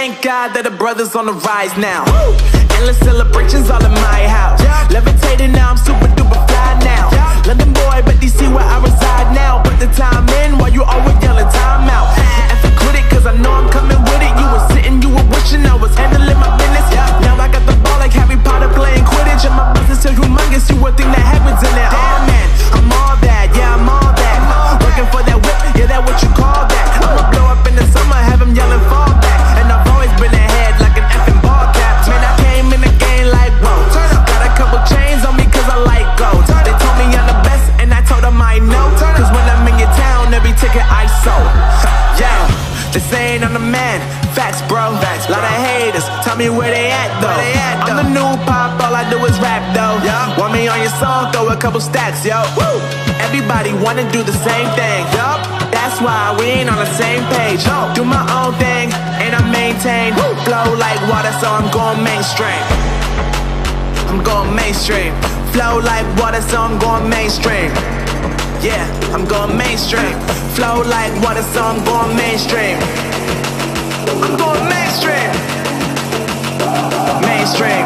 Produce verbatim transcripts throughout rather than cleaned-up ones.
thank God that the brothers on the rise now. Woo! Endless celebrations all in my house. Yeah. Levitating now, I'm super duper fly now. Yeah. London boy, but D C where I reside now. Put the time in while you always yelling time out. And for quit it, cause I know I'm coming with it. You were sitting, you were wishing I was handling my business. Yeah. Now I got the ball like Harry Potter playing Quidditch. And my business is humongous, you would think that heaven's in it. Oh man, I'm all that, yeah, I'm all that. Working for that whip, yeah, that what you call that. I'ma blow up in the summer, have them yelling fall back. And I've always been ahead like an effing ball cap. Man, I came in the game like, whoa. Got a couple chains on me cause I like gold. They told me I'm the best and I told them I know. Cause when I'm in your town, every ticket I sold. Yeah, they saying I'm the man. Facts, bro. Facts, lot of haters. Tell me where they at though. They at, though. I'm the new pop, all I do is rap though. Yeah. Want me on your song? Throw a couple stacks, yo. Woo. Everybody wanna do the same thing. Yup. That's why we ain't on the same page. No. Do my own thing and I maintain. Woo. Flow like water, so I'm going mainstream. I'm going mainstream. Flow like water, so I'm going mainstream. Yeah, I'm going mainstream. Flow like water, so I'm going mainstream. I'm going mainstream. Mainstream.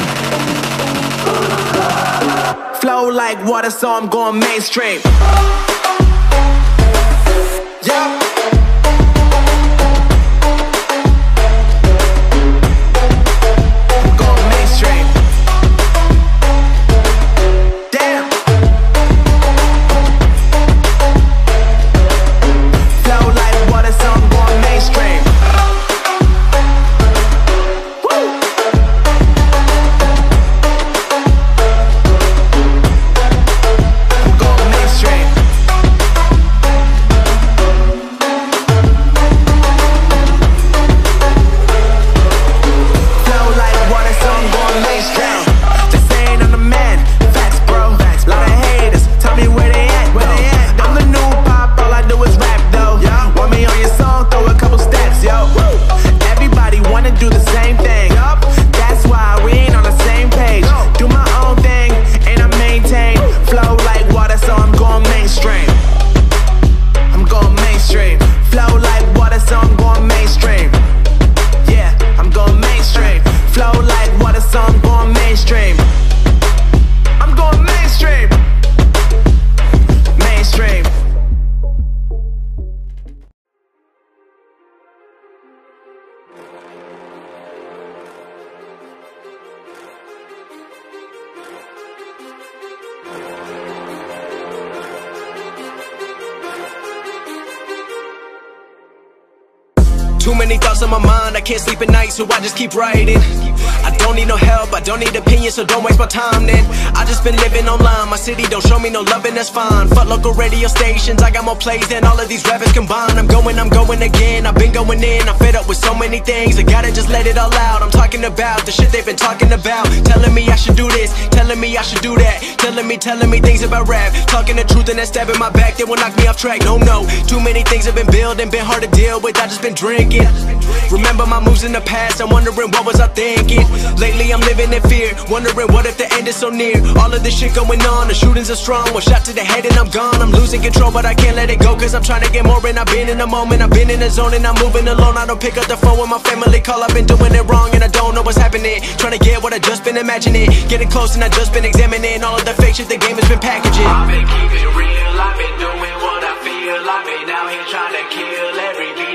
Flow like water, so I'm going mainstream. Yeah. I'm going mainstream. Damn. Flow like water, so I'm going mainstream. Too many thoughts on my mind, I can't sleep at night, so I just keep writing. I don't need no help, I don't need opinions, so don't waste my time then. I just been living online, my city don't show me no love and that's fine. Fuck local radio stations, I got more plays than all of these rappers combined. I'm going, I'm going again, I've been going in, I'm fed up with so many things. I gotta just let it all out, I'm talking about the shit they've been talking about. Telling me I should do this, telling me I should do that. Telling me, telling me things about rap. Talking the truth and that stab in my back, they will knock me off track, no, no. Too many things have been building, been hard to deal with, I just been drinking. Remember my moves in the past, I'm wondering what was I thinking. Lately I'm living in fear, wondering what if the end is so near. All of this shit going on, the shootings are strong. One shot to the head and I'm gone, I'm losing control but I can't let it go. Cause I'm trying to get more and I've been in the moment. I've been in the zone and I'm moving alone. I don't pick up the phone when my family call, I've been doing it wrong and I don't know what's happening. Trying to get what I just been imagining, getting close and I just been examining all of the fake shit the game has been packaging. I've been keeping it real, I've been doing what I feel. I've been out here trying to kill every beat.